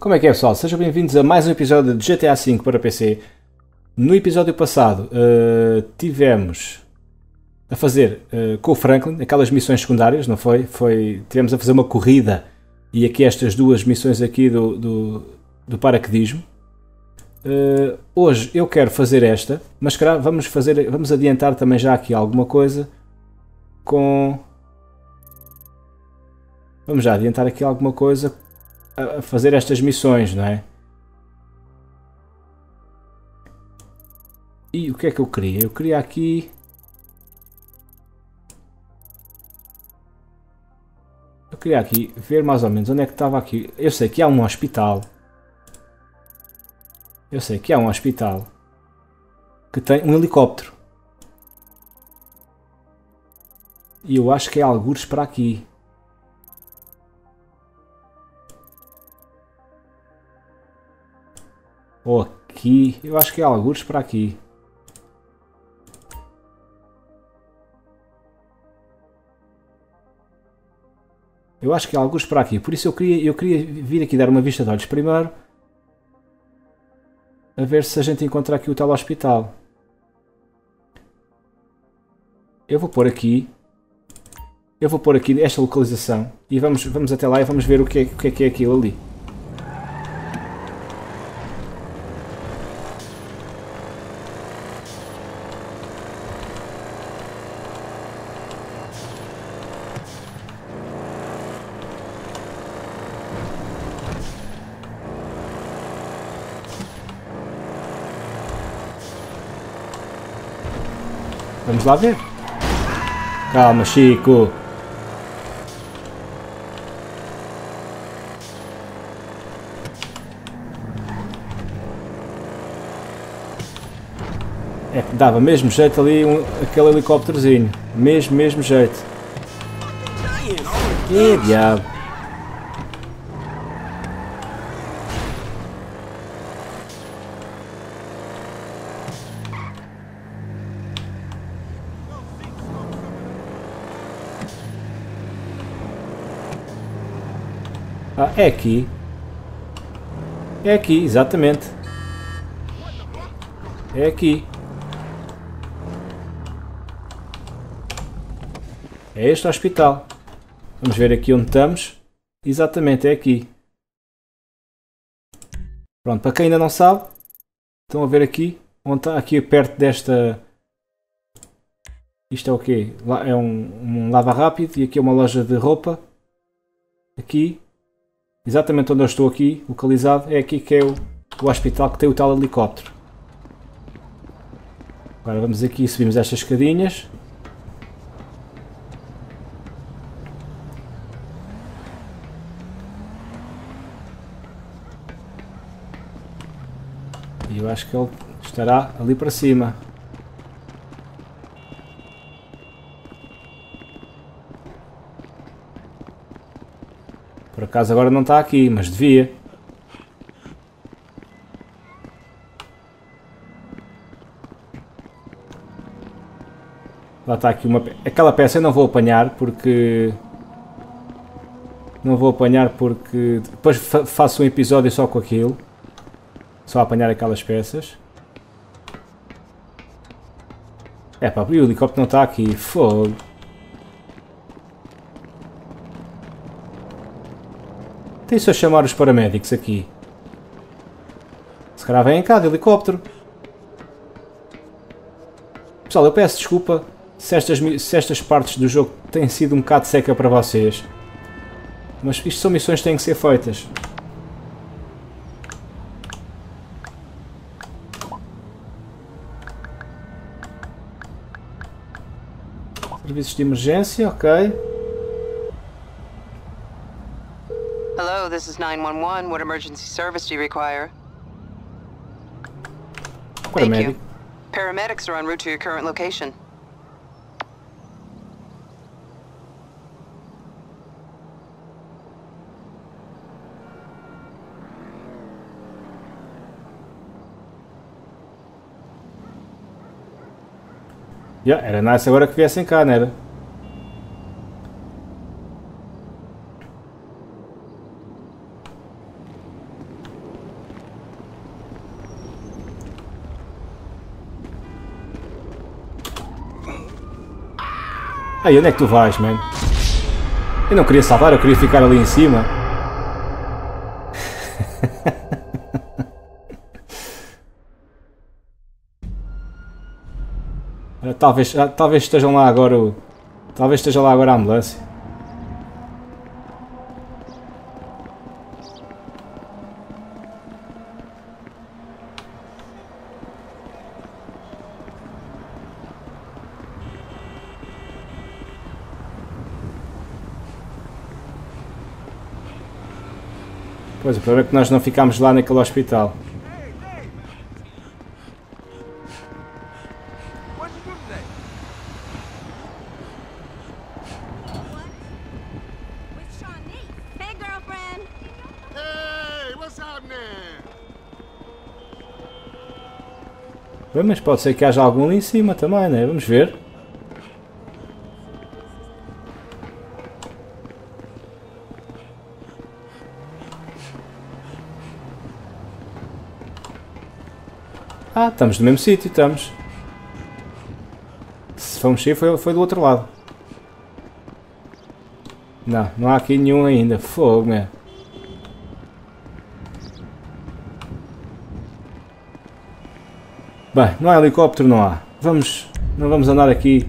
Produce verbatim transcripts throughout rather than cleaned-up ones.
Como é que é, pessoal? Sejam bem-vindos a mais um episódio de G T A cinco para P C. No episódio passado uh, tivemos a fazer uh, com o Franklin aquelas missões secundárias, não foi? foi? Tivemos a fazer uma corrida e aqui estas duas missões aqui do, do, do paraquedismo. Uh, hoje eu quero fazer esta, mas claro, vamos, fazer, vamos adiantar também já aqui alguma coisa com... Vamos já adiantar aqui alguma coisa a fazer estas missões, não é? E o que é que eu queria? Eu queria aqui... Eu queria aqui ver mais ou menos onde é que estava aqui. Eu sei que há um hospital. Eu sei que há um hospital que tem um helicóptero. E eu acho que é algures para aqui. Ou aqui. Eu acho que é algures para aqui. Eu acho que é algures para aqui. Por isso eu queria, eu queria vir aqui dar uma vista de olhos primeiro. A ver se a gente encontra aqui o tal hospital. Eu vou pôr aqui. Eu vou pôr aqui esta localização. E vamos, vamos até lá e vamos ver o que é, o que é, que é aquilo ali. Vamos lá ver. Calma, Chico. É que dava mesmo jeito ali um, aquele helicópterozinho. Mesmo, mesmo jeito. Que diabo. Ah, é aqui. É aqui, exatamente. É aqui. É este hospital. Vamos ver aqui onde estamos. Exatamente, é aqui. Pronto, para quem ainda não sabe, estão a ver aqui, onde está, aqui perto desta... Isto é o quê? É um, um lava rápido e aqui é uma loja de roupa. Aqui. Exatamente onde eu estou aqui, localizado, é aqui que é o, o hospital que tem o tal helicóptero. Agora vamos aqui e subimos estas escadinhas. E eu acho que ele estará ali para cima. Por acaso agora não está aqui, mas devia. Lá está aqui uma peça. Aquela peça eu não vou apanhar porque... Não vou apanhar porque... Depois fa faço um episódio só com aquilo. Só apanhar aquelas peças. É pá, e o helicóptero não está aqui. Fogo. Tem só chamar os paramédicos aqui. Se calhar vêm cá de helicóptero. Pessoal, eu peço desculpa se estas, se estas partes do jogo têm sido um bocado seca para vocês. Mas isto são missões que têm que ser feitas. Serviços de emergência, ok. Hello, this is nine one one. What emergency service do you require? Thank you. Paramedics are en route to your current location. Yeah, era nice agora que viessem cá, não era? Aí, onde é que tu vais, man? Eu não queria salvar, eu queria ficar ali em cima. Talvez, talvez estejam lá agora o, talvez esteja lá agora a ambulância. Pois, o problema é que nós não ficámos lá naquele hospital. Bem, mas pode ser que haja algum ali em cima também, né? Vamos ver. Ah, estamos no mesmo sítio, estamos. Se fomos sair foi, foi do outro lado. Não, não há aqui nenhum ainda. Fogo, meu. Bem, não há helicóptero, não há. Vamos, não vamos andar aqui.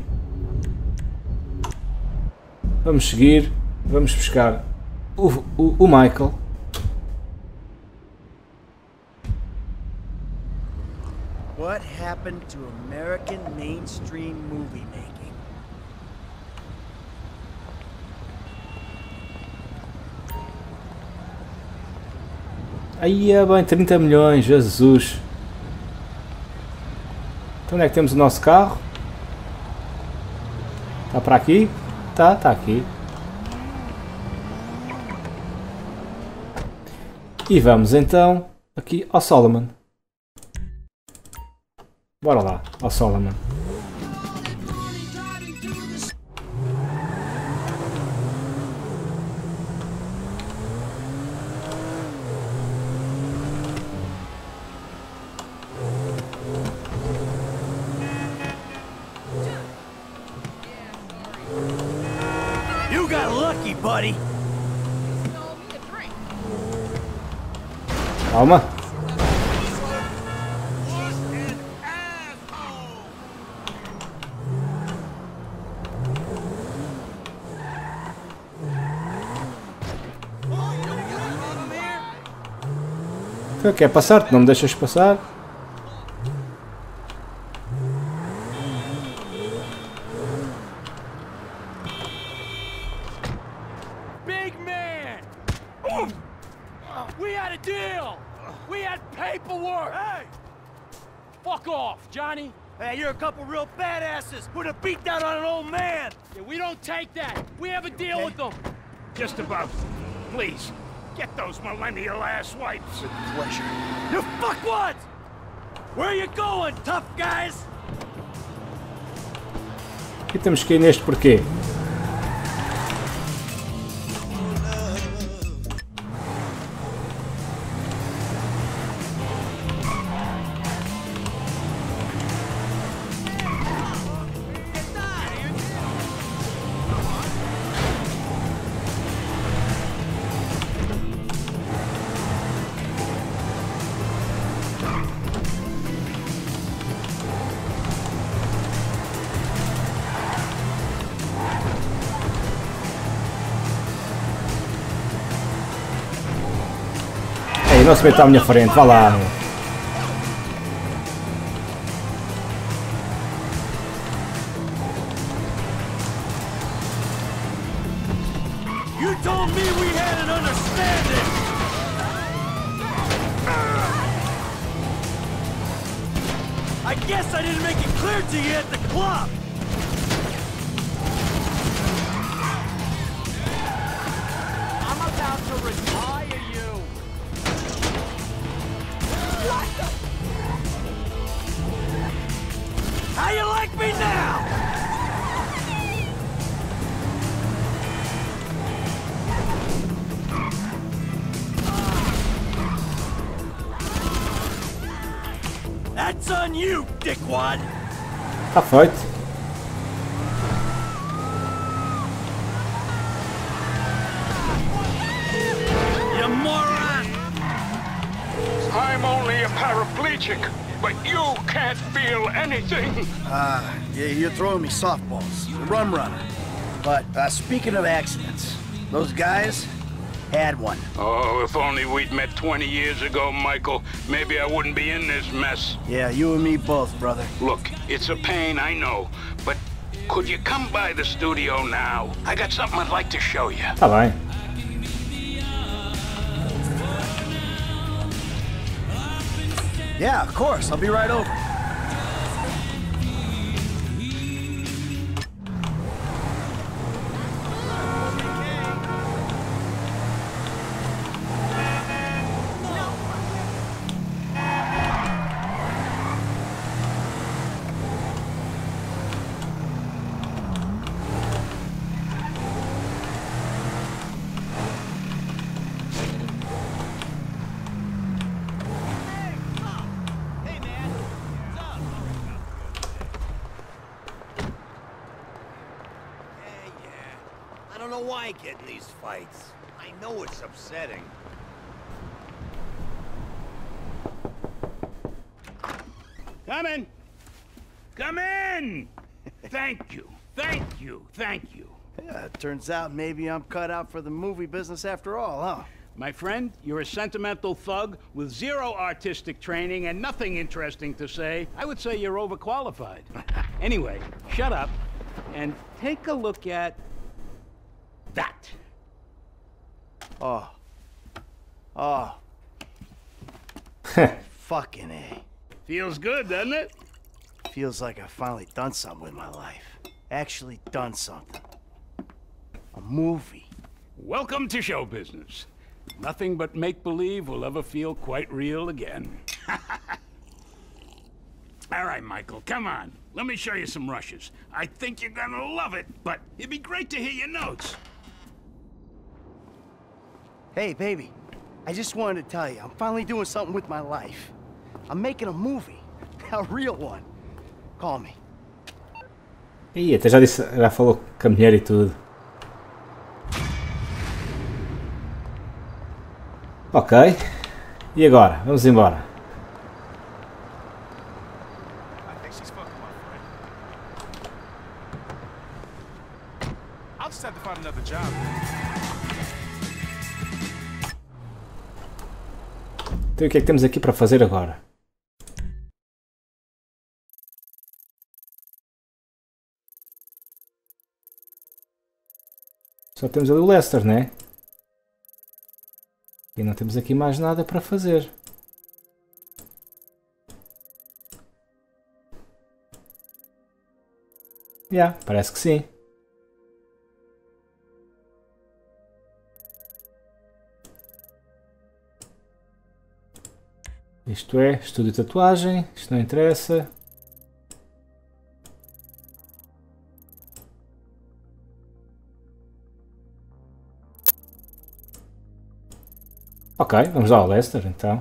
Vamos seguir. Vamos buscar o, o, o Michael. What happened to American mainstream movie making? Aí é bem, trinta milhões, Jesus. Então onde é que temos o nosso carro? Está para aqui? Tá, está aqui. E vamos então aqui ao Solomon. Bora lá, ao Solomon. You got lucky, buddy. Calma. Tu quer passar-te? Não me deixas passar? Big man! We had a deal! We had paperwork! Hey! Fuck off, Johnny! Hey, you're a couple real badasses! Put a beat down on an old man! Yeah, we don't take that! We have a deal with them! Just about. Please, get those millennial ass wipes. With pleasure. You fuckwads! Where are you going, tough guys? E temos que ir neste porquê? Ei, não se meta à minha frente, vá lá. You told me we had an understanding! I guess I didn't make it clear to you at the club! I'm about to retire you! What the? How you like me now? That's on you, dickwad! Está feito. a paraplegic, but you can't feel anything. Ah, uh, yeah, you're throwing me softballs. Rum runner. But uh, speaking of accidents, those guys had one. Oh, if only we'd met twenty years ago, Michael. Maybe I wouldn't be in this mess. Yeah, you and me both, brother. Look, it's a pain, I know, but could you come by the studio now? I got something I'd like to show you. Tá bem. Yeah, of course. I'll be right over. I don't know why I get in these fights. I know it's upsetting. Come in. Come in! Thank you. Thank you. Thank you. Yeah, it turns out maybe I'm cut out for the movie business after all, huh? My friend, you're a sentimental thug with zero artistic training and nothing interesting to say. I would say you're overqualified. Anyway, shut up and take a look at that. Oh. Oh. Fucking A. Feels good, doesn't it? Feels like I've finally done something with my life. Actually done something. A movie. Welcome to show business. Nothing but make-believe will ever feel quite real again. All right, Michael, come on. Let me show you some rushes. I think you're gonna love it, but it'd be great to hear your notes. Hey, baby. I just wanted to tell you, I'm finally doing something with my life. I'm making a movie. A real one. Call me. Ih, até já disse, já falou com a mulher e tudo. Ok. E agora? Vamos embora. Então o que é que temos aqui para fazer agora? Só temos ali o Lester, né? E não temos aqui mais nada para fazer. Já, yeah, parece que sim. Isto é, estúdio de tatuagem, isto não interessa. Ok, vamos lá ao Lester então.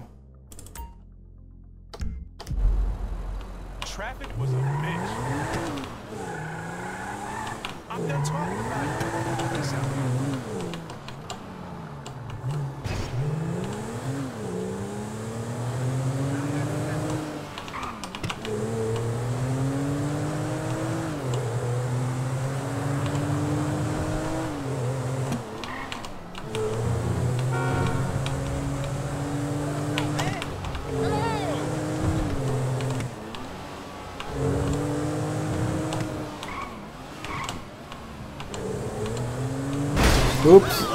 Traffic was a bitch. I'm done talking about it. Peace out. Oops.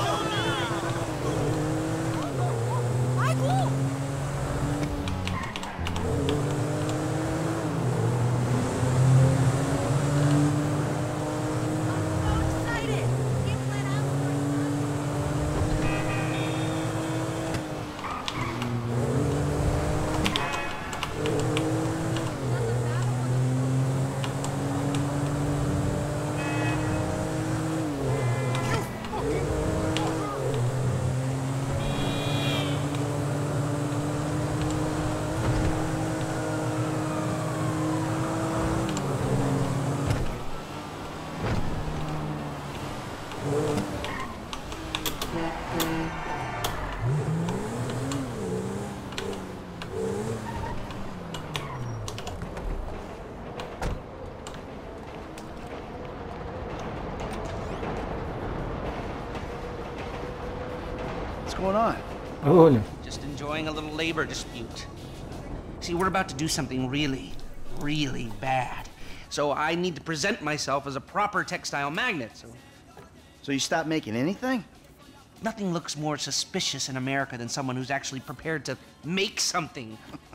going on? Olha. Just enjoying a little labor dispute. See, we're about to do something really, really bad. So I need to present myself as a proper textile magnate. So, So you stopped making anything? nothing looks more suspicious in America than someone who's actually prepared to make something.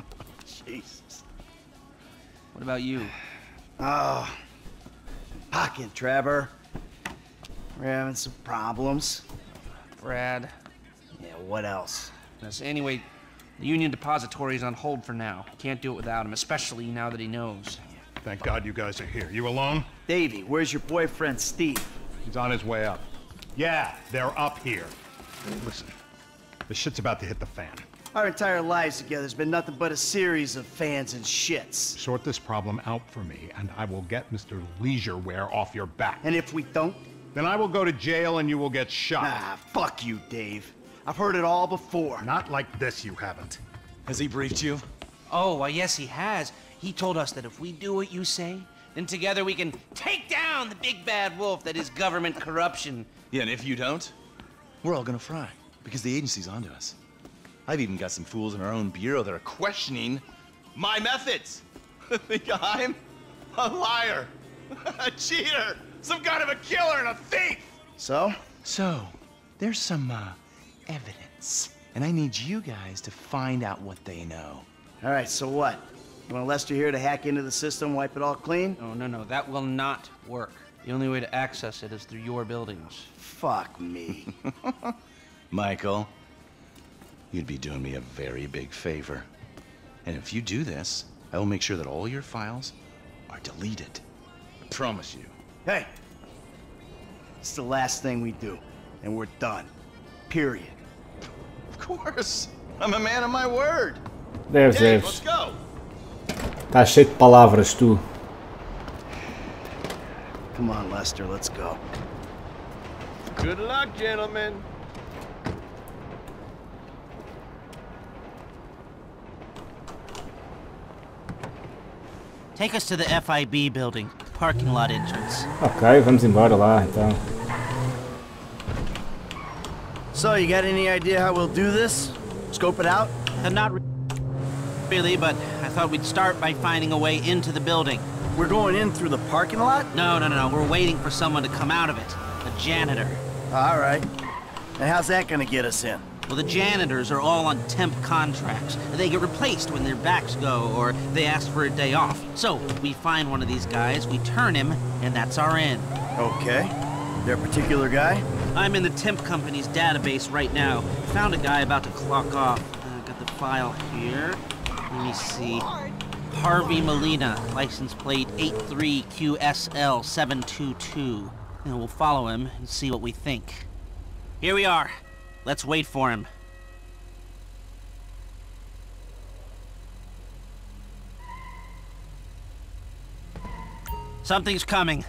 Jesus. What about you? Oh, pocket, Trevor. We're having some problems. Brad. Yeah, what else? Yes, anyway, the Union Depository is on hold for now. Can't do it without him, especially now that he knows. Thank God you guys are here. You alone? Davey, where's your boyfriend, Steve? He's on his way up. Yeah, they're up here. Listen, this shit's about to hit the fan. Our entire lives together has been nothing but a series of fans and shits. Sort this problem out for me, and I will get Mister Leisureware off your back. And if we don't? Then I will go to jail and you will get shot. Ah, fuck you, Dave. I've heard it all before. Not like this, you haven't. Has he briefed you? Oh, well, yes, he has. He told us that if we do what you say, then together we can take down the big bad wolf that is government corruption. Yeah, and if you don't, we're all gonna fry, because the agency's onto us. I've even got some fools in our own bureau that are questioning my methods. Think I'm a liar, a cheater, some kind of a killer and a thief. So? So, there's some, uh, evidence. And I need you guys to find out what they know. All right, so what? You want Lester here to hack into the system, wipe it all clean? No, no, no, that will not work. The only way to access it is through your buildings. Fuck me. Michael, you'd be doing me a very big favor. And if you do this, I will make sure that all your files are deleted. I promise you. Hey, it's the last thing we do, and we're done. Period. Of course. I'm a man of my word. Deves, Dave, deves. let's go. Estás cheio de palavras, tu. Come on, Lester, let's go. Good luck, gentlemen. Take us to the F I B building, parking lot entrance. Ok, vamos embora lá então. So, you got any idea how we'll do this? Scope it out? Uh, not re really, but I thought we'd start by finding a way into the building. We're going in through the parking lot? No, no, no, no, we're waiting for someone to come out of it. A janitor. All right. And how's that gonna get us in? Well, the janitors are all on temp contracts. They get replaced when their backs go, or they ask for a day off. So, we find one of these guys, we turn him, and that's our end. Okay. There a particular guy? I'm in the temp company's database right now. Found a guy about to clock off. Uh, got the file here. Let me see. Harvey Molina, license plate eight three Q S L seven two two. And we'll follow him and see what we think. Here we are. Let's wait for him. Something's coming.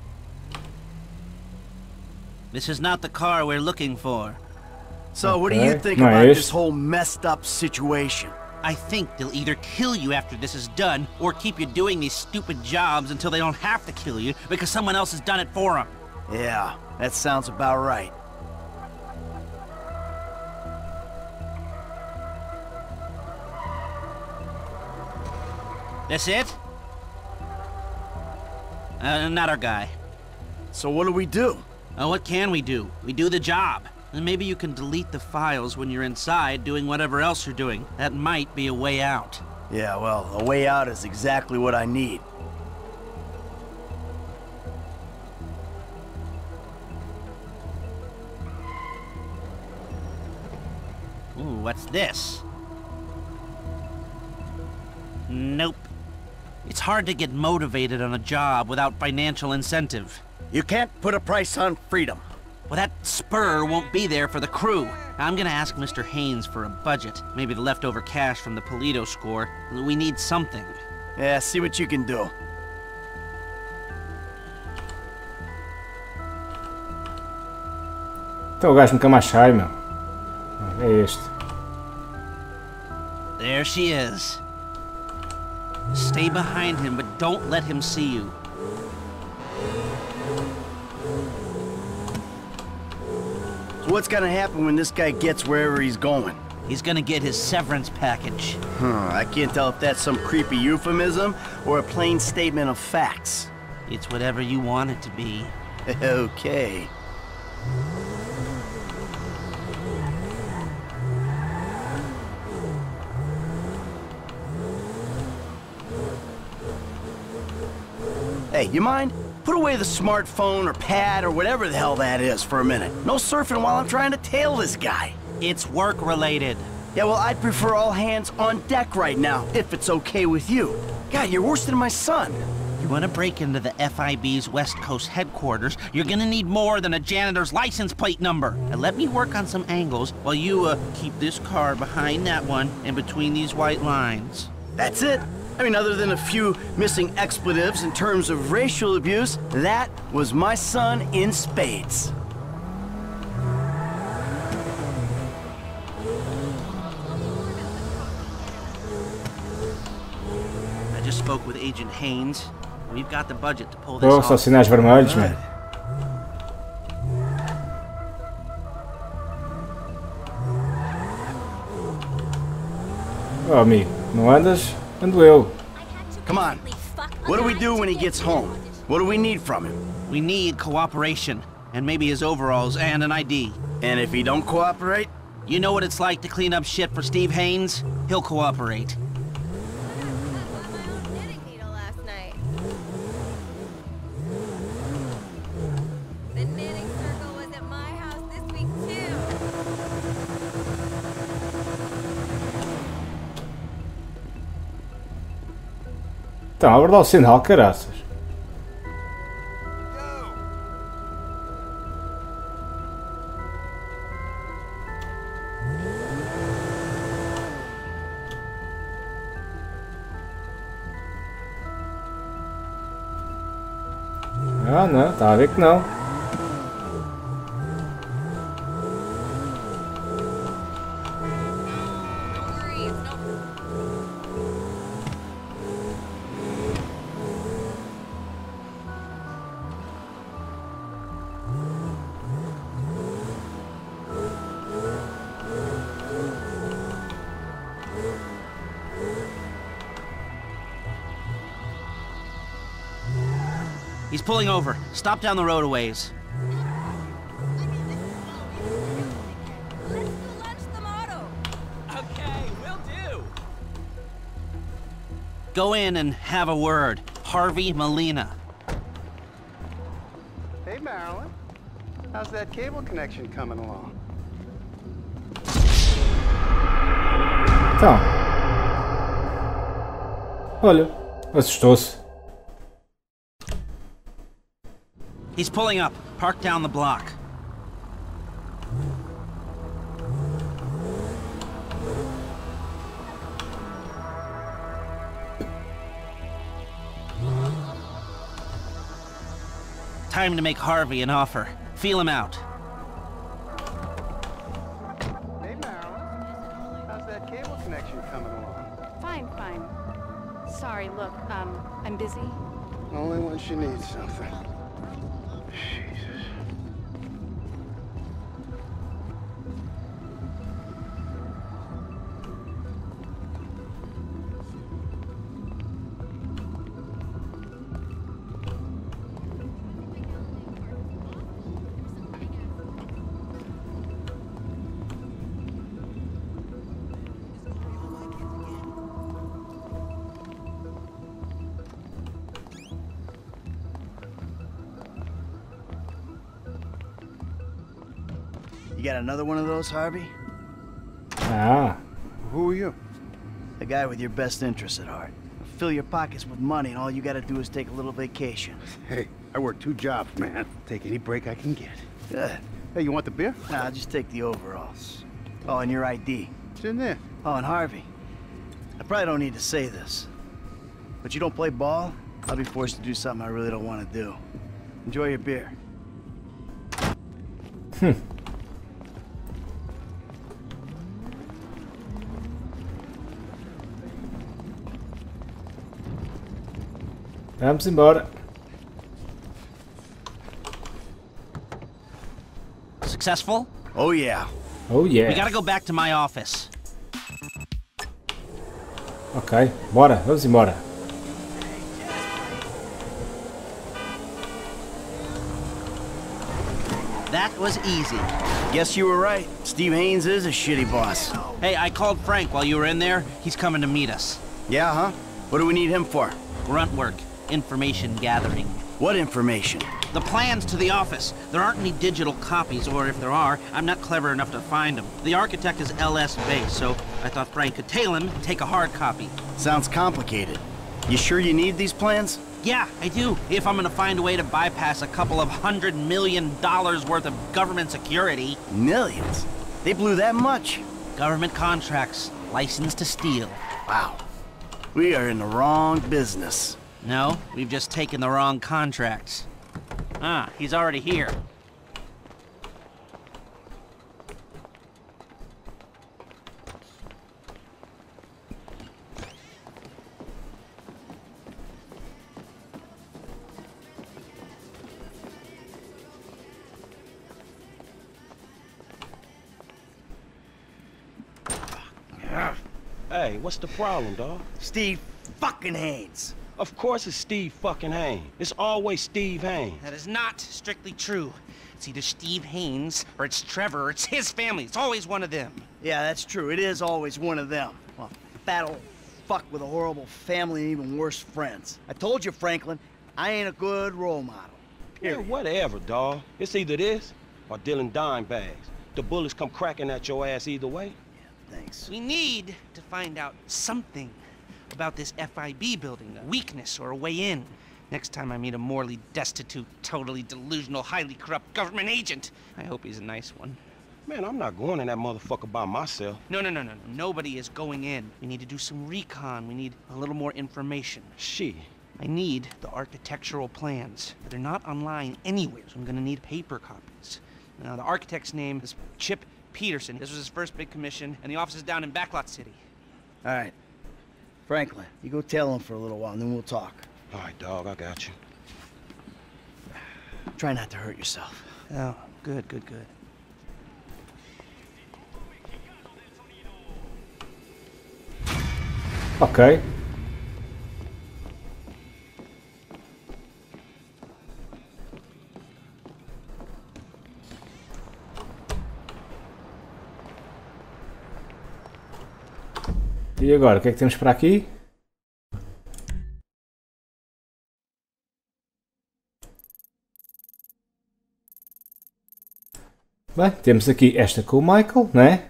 This is not the car we're looking for. So, what do you Okay, think about nice. this whole messed up situation? I think they'll either kill you after this is done, or keep you doing these stupid jobs until they don't have to kill you because someone else has done it for them. Yeah, that sounds about right. That's it? Uh, not our guy. So what do we do? Uh, what can we do? We do the job. And maybe you can delete the files when you're inside doing whatever else you're doing. That might be a way out. Yeah, well, a way out is exactly what I need. Ooh, what's this? Nope. It's hard to get motivated on a job without financial incentive. You can't put a price on freedom. Well, that spur won't be there for the crew. I'm gonna ask Mister Haynes for a budget. Maybe the leftover cash from the Polito score. We need something. Yeah, see what you can do. Então o gajo nunca mais sai, meu. É este. There she is. Stay behind him, but don't let him see you. So what's gonna happen when this guy gets wherever he's going? He's gonna get his severance package. Huh, I can't tell if that's some creepy euphemism or a plain statement of facts. It's whatever you want it to be. Okay. Hey, you mind? Put away the smartphone or pad or whatever the hell that is for a minute. No surfing while I'm trying to tail this guy. It's work-related. Yeah, well, I'd prefer all hands on deck right now, if it's okay with you. God, you're worse than my son. You want to break into the F I B's West Coast headquarters, you're gonna need more than a janitor's license plate number. And let me work on some angles while you, uh, keep this car behind that one and between these white lines. That's it. I mean, other than a few missing expletives in terms of racial abuse, that was my son in spades. I just spoke with Agent Haynes. We've got the budget to pull this Oh, off. só sinais vermelhos, mano. Oh, amigo, não andas? Ando eu. Come on. What do we do when he gets home? What do we need from him? We need cooperation, and maybe his overalls and an I D. And if he don't cooperate? You know what it's like to clean up shit for Steve Haynes? He'll cooperate. Então, a abordar o sinal, caraças. Ah, não, está a ver que não. He's pulling over. Stop down the road a ways. Okay, will do. Go in and have a word. Harvey Molina. Hey, Marilyn. How's that cable connection coming along? Então. Olha, assustou-se. He's pulling up. Park down the block. Time to make Harvey an offer. Feel him out. Hey, Marilyn. How's that cable connection coming along? Fine, fine. Sorry, look, um, I'm busy. Only when she needs something. Jesus. You got another one of those, Harvey? Ah. Who are you? The guy with your best interests at heart. Fill your pockets with money and all you gotta do is take a little vacation. Hey, I work two jobs, man. Take any break I can get. Good. Hey, you want the beer? Nah, I'll just take the overalls. Oh, and your I D. It's in there. Oh, and Harvey. I probably don't need to say this, but you don't play ball, I'll be forced to do something I really don't want to do. Enjoy your beer. Hmm. Vamos embora. Successful? Oh yeah. Oh yeah. We gotta go back to my office. Ok, bora, vamos embora. That was easy. Guess you were right. Steve Haynes is a shitty boss. Hey, I called Frank while you were in there. He's coming to meet us. Yeah, huh? What do we need him for? Grunt work. Information gathering. What information? The plans to the office. There aren't any digital copies, or if there are, I'm not clever enough to find them. The architect is L S based, so I thought Frank could tail him and take a hard copy. Sounds complicated. You sure you need these plans? Yeah, I do. If I'm gonna find a way to bypass a couple of hundred million dollars worth of government security. Millions? They blew that much? Government contracts. License to steal. Wow. We are in the wrong business. No, we've just taken the wrong contracts. Ah, he's already here. Hey, what's the problem, dawg? Steve fucking Haynes. Of course it's Steve fucking Haynes. It's always Steve Haynes. That is not strictly true. It's either Steve Haynes, or it's Trevor, or it's his family. It's always one of them. Yeah, that's true. It is always one of them. Well, fat old fuck with a horrible family and even worse friends. I told you, Franklin, I ain't a good role model. Yeah, whatever, dawg. It's either this or dealing dime bags. The bullets come cracking at your ass either way. Yeah, thanks. We need to find out something about this F I B building, a weakness or a way in. Next time I meet a morally destitute, totally delusional, highly corrupt government agent, I hope he's a nice one. Man, I'm not going in that motherfucker by myself. No, no, no, no, no. Nobody is going in. We need to do some recon. We need a little more information. Shit. I need the architectural plans. They're not online anywhere, so I'm gonna need paper copies. Now, the architect's name is Chip Peterson. This was his first big commission, and the office is down in Backlot City. All right. Franklin, you go tell him for a little while, and then we'll talk. All right, dog, I got you. Try not to hurt yourself. Oh, good, good, good. Ok. E agora, o que é que temos para aqui? Bem, temos aqui esta com o Michael, né?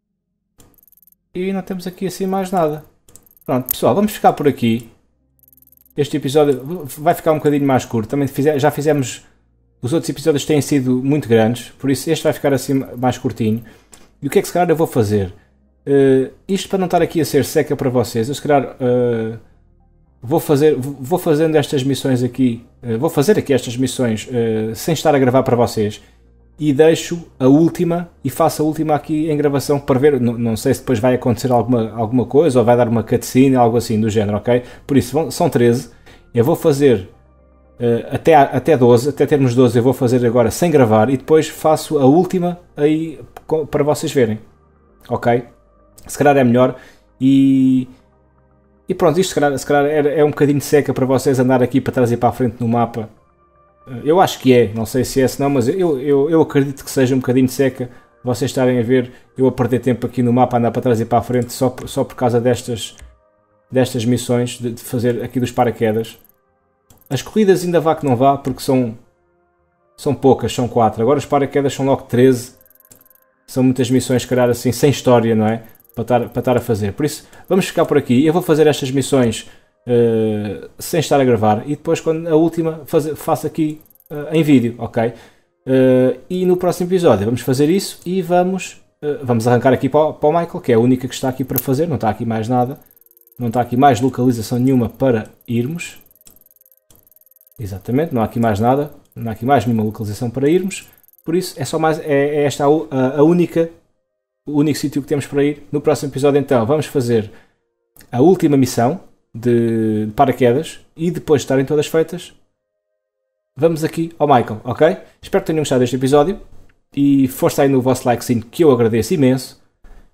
E não temos aqui assim mais nada. Pronto, pessoal, vamos ficar por aqui. Este episódio vai ficar um bocadinho mais curto. Também fize- já fizemos... Os outros episódios têm sido muito grandes, por isso este vai ficar assim mais curtinho. E o que é que se calhar eu vou fazer? Uh, isto para não estar aqui a ser seca para vocês, eu se calhar uh, vou, fazer, vou fazendo estas missões aqui, uh, vou fazer aqui estas missões uh, sem estar a gravar para vocês e deixo a última e faço a última aqui em gravação para ver, não, não sei se depois vai acontecer alguma, alguma coisa ou vai dar uma cutscene, algo assim do género, ok? Por isso vão, são treze, eu vou fazer uh, até, até doze, até termos doze eu vou fazer agora sem gravar e depois faço a última aí para vocês verem, ok? Se calhar é melhor e, e pronto, isto se calhar, se calhar é, é um bocadinho seca para vocês andar aqui para trás e para a frente no mapa. Eu acho que é, não sei se é, se não, mas eu, eu, eu acredito que seja um bocadinho seca vocês estarem a ver eu a perder tempo aqui no mapa, andar para trás e para a frente só, só por causa destas, destas missões de, de fazer aqui dos paraquedas. As corridas ainda vá que não vá porque são, são poucas, são quatro. Agora os paraquedas são logo treze. São muitas missões, se calhar assim, sem história, não é? Para estar, para estar a fazer. Por isso, vamos ficar por aqui. Eu vou fazer estas missões uh, sem estar a gravar. E depois, quando a última, faz, faço aqui uh, em vídeo, ok? Uh, e no próximo episódio vamos fazer isso e vamos, uh, vamos arrancar aqui para o, para o Michael, que é a única que está aqui para fazer. Não está aqui mais nada. Não está aqui mais localização nenhuma para irmos. Exatamente, não há aqui mais nada. Não há aqui mais nenhuma localização para irmos. Por isso, é só mais, é, é esta a, a única, o único sítio que temos para ir. No próximo episódio, então, vamos fazer a última missão de, de paraquedas e depois de estarem todas feitas, vamos aqui ao Michael, ok? Espero que tenham gostado deste episódio e força aí no vosso likezinho, que eu agradeço imenso.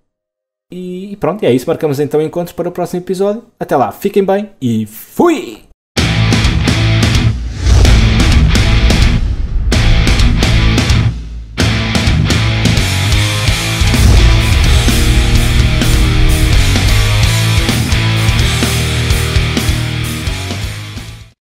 E pronto, é isso. Marcamos então encontros para o próximo episódio. Até lá, fiquem bem e fui!